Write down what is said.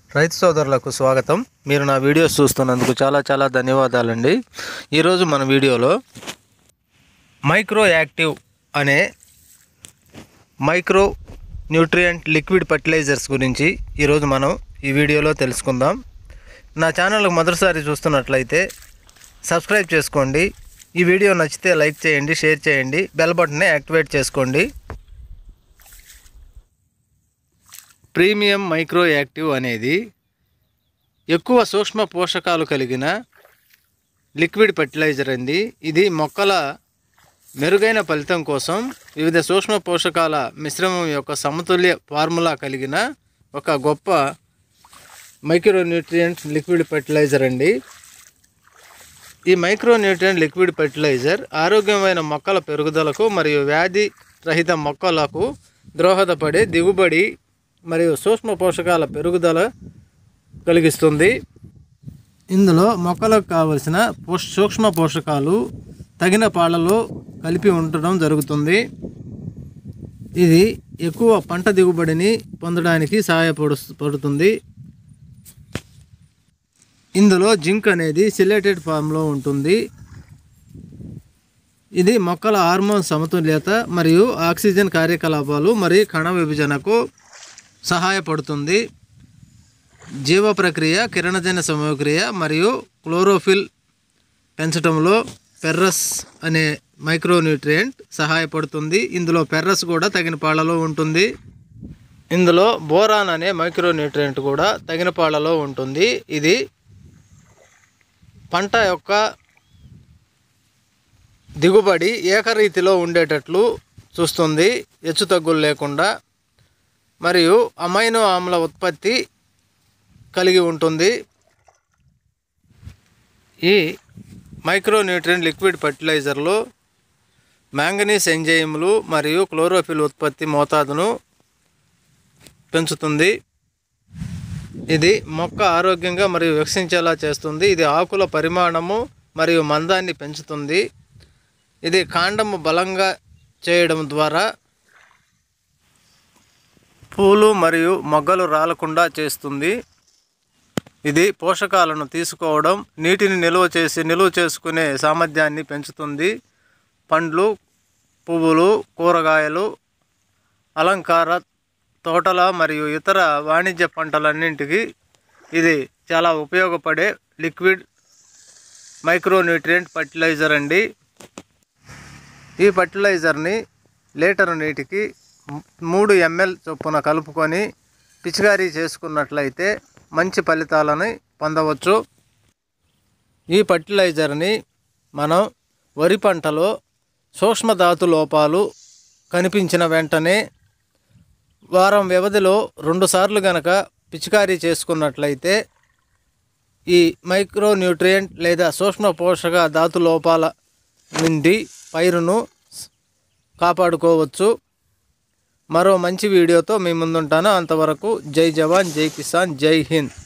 రైతు సోదరులకు స్వాగతం. మీరు నా వీడియోస్ చూస్తున్నందుకు చాలా ధన్యవాదాలండి. ఈరోజు మన వీడియోలో మైక్రో యాక్టివ్ అనే మైక్రో న్యూట్రియంట్ లిక్విడ్ ఫర్టిలైజర్స్ గురించి ఈరోజు మనం ఈ వీడియోలో తెలుసుకుందాం. నా ఛానల్కి మొదటిసారి చూస్తున్నట్లయితే సబ్స్క్రైబ్ చేసుకోండి. ఈ వీడియో నచ్చితే లైక్ చేయండి, షేర్ చేయండి, బెల్ బటన్ని యాక్టివేట్ చేసుకోండి. ప్రీమియం మైక్రో యాక్టివ్ అనేది ఎక్కువ సూక్ష్మ పోషకాలు కలిగిన లిక్విడ్ ఫర్టిలైజర్ అండి. ఇది మొక్కల మెరుగైన ఫలితం కోసం వివిధ సూక్ష్మ పోషకాల మిశ్రమం యొక్క సమతుల్య ఫార్ములా కలిగిన ఒక గొప్ప మైక్రో న్యూట్రియంట్ లిక్విడ్ ఫర్టిలైజర్ అండి. ఈ మైక్రో న్యూట్రియంట్ లిక్విడ్ ఫర్టిలైజర్ ఆరోగ్యమైన మొక్కల పెరుగుదలకు మరియు వ్యాధి రహిత మొక్కలకు దోహదపడే దిగుబడి మరియు సూక్ష్మ పోషకాల పెరుగుదల కలిగిస్తుంది. ఇందులో మొక్కలకు కావలసిన సూక్ష్మ పోషకాలు తగిన పాలలో కలిపి ఉండడం జరుగుతుంది. ఇది ఎక్కువ పంట దిగుబడిని పొందడానికి సహాయపడుతుంది. ఇందులో జింక్ అనేది సిలేటెడ్ ఫామ్లో ఉంటుంది. ఇది మొక్కల హార్మోన్ సమతుల్యత మరియు ఆక్సిజన్ కార్యకలాపాలు మరియు కణ విభజనకు సహాయపడుతుంది. జీవ ప్రక్రియ, కిరణజన్య సమక్రియ మరియు క్లోరోఫిల్ పెంచడంలో ఫెర్రస్ అనే మైక్రోన్యూట్రియంట్ సహాయపడుతుంది. ఇందులో ఫెర్రస్ కూడా తగిన పాళ్ళలో ఉంటుంది. ఇందులో బోరాన్ అనే మైక్రోన్యూట్రియంట్ కూడా తగిన పాళ్ళలో ఉంటుంది. ఇది పంట యొక్క దిగుబడి ఏకరీతిలో ఉండేటట్లు చూస్తుంది, హెచ్చుతగ్గులు లేకుండా, మరియు అమైనో ఆమ్ల ఉత్పత్తి కలిగి ఉంటుంది. ఈ మైక్రోన్యూట్రియంట్ లిక్విడ్ ఫర్టిలైజర్లో మ్యాంగనీస్ ఎంజైమ్లు మరియు క్లోరోఫిల్ ఉత్పత్తి మోతాదును పెంచుతుంది. ఇది మొక్క ఆరోగ్యంగా మరియు వికసించేలా చేస్తుంది. ఇది ఆకుల పరిమాణము మరియు మందాన్ని పెంచుతుంది. ఇది కాండము బలంగా చేయడం ద్వారా పూలు మరియు మొగ్గలు రాలకుండా చేస్తుంది. ఇది పోషకాలను తీసుకోవడం, నీటిని నిల్వ చేసుకునే సామర్థ్యాన్ని పెంచుతుంది. పండ్లు, పువ్వులు, కూరగాయలు, అలంకార తోటల మరియు ఇతర వాణిజ్య పంటలన్నింటికి ఇది చాలా ఉపయోగపడే లిక్విడ్ మైక్రోన్యూట్రియంట్ ఫర్టిలైజర్ అండి. ఈ ఫర్టిలైజర్ని లీటరు నీటికి 3 ml చొప్పున కలుపుకొని పిచికారీ చేసుకున్నట్లయితే మంచి ఫలితాలను పొందవచ్చు. ఈ ఫర్టిలైజర్ని మనం వరి పంటలో సూక్ష్మధాతు లోపాలు కనిపించిన వెంటనే వారం వ్యవధిలో 2 సార్లు గనక పిచికారీ చేసుకున్నట్లయితే ఈ మైక్రోన్యూట్రియంట్ లేదా సూక్ష్మ పోషక ధాతు లోపాల నుండి పైరును కాపాడుకోవచ్చు. మరో మంచి వీడియోతో మీ ముందుంటాను. అంతవరకు జై జవాన్, జై కిసాన్, జై హింద్.